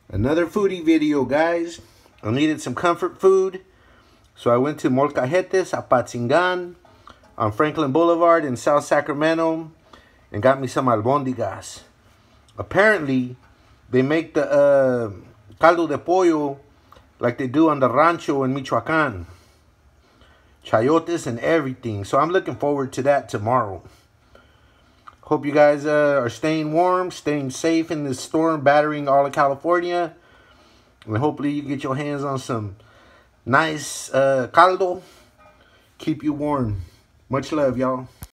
Another foodie video, guys. I needed some comfort food, so I went to Molcajetes, Apatzingan, on Franklin Boulevard in South Sacramento, and got me some albondigas. Apparently, they make the caldo de pollo like they do on the rancho in Michoacán. Chayotes and everything. So I'm looking forward to that tomorrow. Hope you guys are staying warm, staying safe in this storm battering all of California. And hopefully you get your hands on some nice caldo. Keep you warm. Much love, y'all.